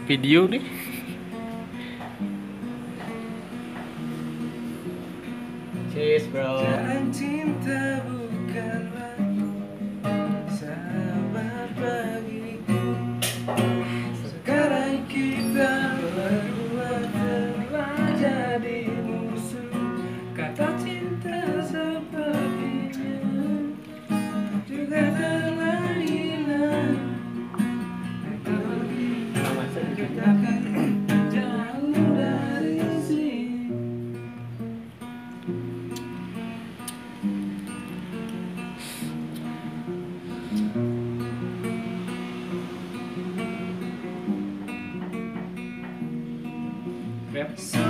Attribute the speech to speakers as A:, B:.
A: video nih.
B: Cheers bro.
C: Jalan cinta bukanlah sahabat bagiku. Sekarang kita berdua telah jadi musuh. Kata cinta sepertinya juga telah hilang. Kita akan jauh dari sini.
A: Rap.